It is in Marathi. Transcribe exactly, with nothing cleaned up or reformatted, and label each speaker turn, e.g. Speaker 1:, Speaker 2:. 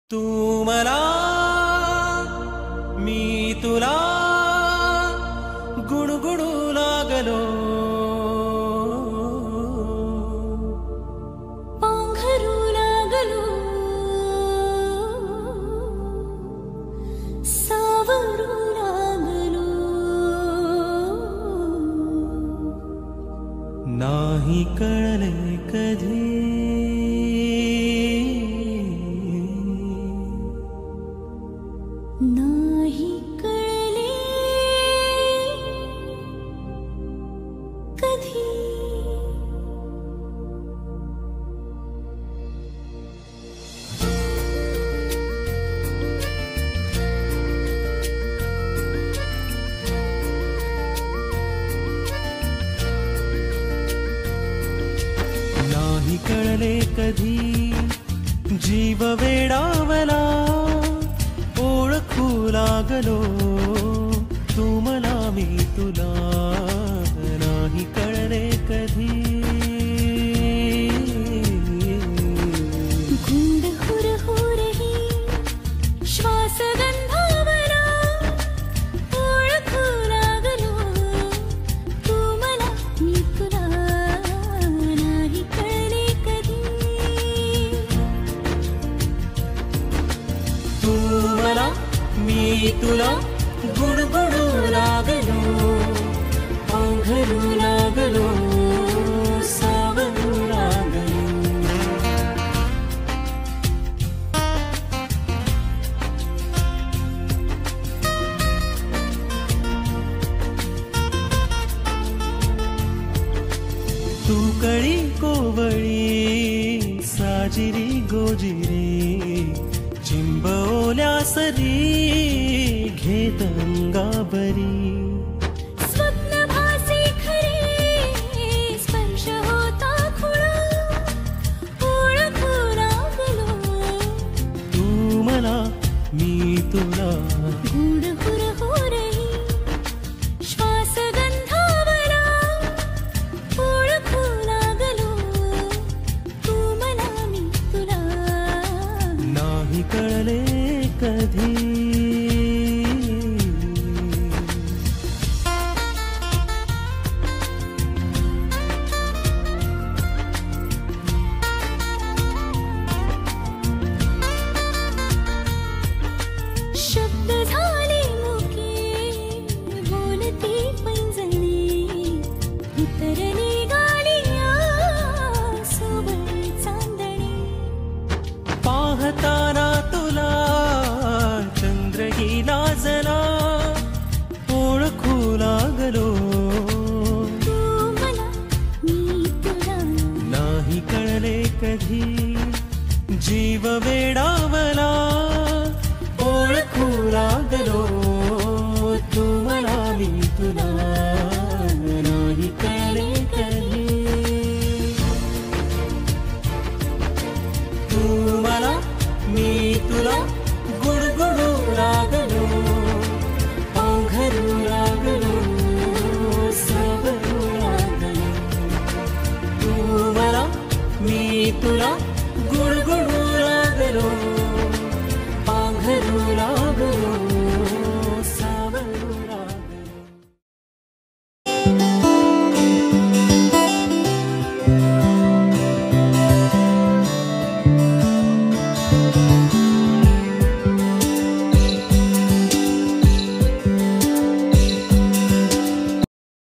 Speaker 1: तू मला मी तुला गुणगुणू लागलो,
Speaker 2: पांघरू लागलो, सावरू लागलो,
Speaker 1: नाही कळले कधी
Speaker 2: नाही कळले कधी।
Speaker 1: नाही कळले कधी जीव वेडावला, ओळखू लागलो तू मला मी तुला, नाही कळले कधी
Speaker 2: गुंड हुर हुरही श्वास गंधावला, ओळखू लागलो तू मला मी तुला, नाही कळले कधी।
Speaker 1: तू मला मी तुला गुणगुणू लागलो, पांघरू लागलो, सावरू लागलो, तू कळी कोवळी साजिरी गोजिरी, चिंबवल्या सरी घेत अंगाबरी,
Speaker 2: स्वप्न भासी खरे स्पर्श होता खुळा, ओळखू लागलो
Speaker 1: तू मला मी तुला,
Speaker 2: गुंड हुर हुरही श्वास गंधावला, ओळखू लागलो तू मला मी तुला,
Speaker 1: नाही कळले कधी
Speaker 2: शब्द झाले मुके बोलती पैंजणी, उतरली गालिया सोबत चांदणी,
Speaker 1: पाहताना तुला चंद्रही लाजला, ओळखू लागलो
Speaker 2: तू मला मी तुला,
Speaker 1: नाही कळले कधी जीव वेडावला, ओळखू लागलो तू मला मी तुला, नाही कळले कधी तू मला मी तुला गुणगुणू लागलो, पांघरू लागलो, सावरू लागलो, तू मला मी तुला गुणगुणू लागलो।